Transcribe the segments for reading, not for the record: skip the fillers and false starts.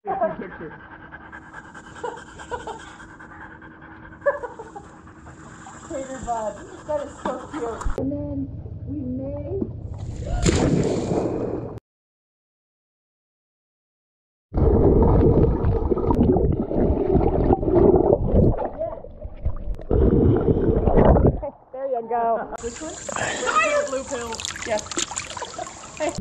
Picture. Tater bud. That is so cute. And then we may. There you go. This one? Blue pill. Yes. Hey.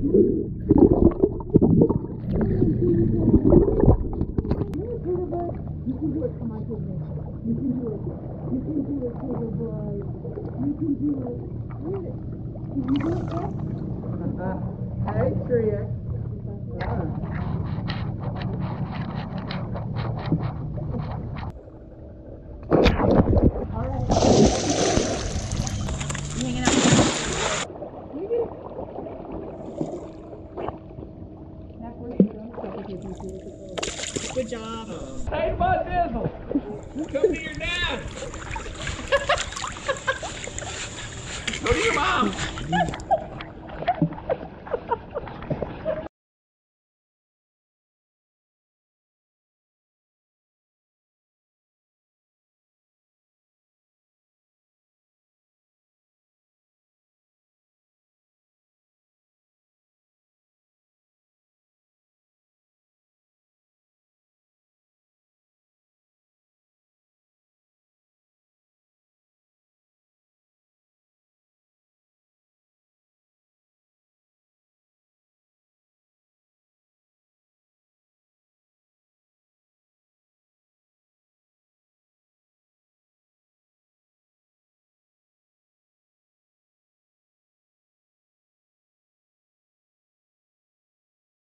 You can do it, come on, goodness. You can do it. You can do it, little boy. You can do it. Read it. Can you do it, Jack? Hey, Tria. All right. You hanging out? You do. Good job. Hey, Bud Bizzle! Come to your dad! Go to your mom!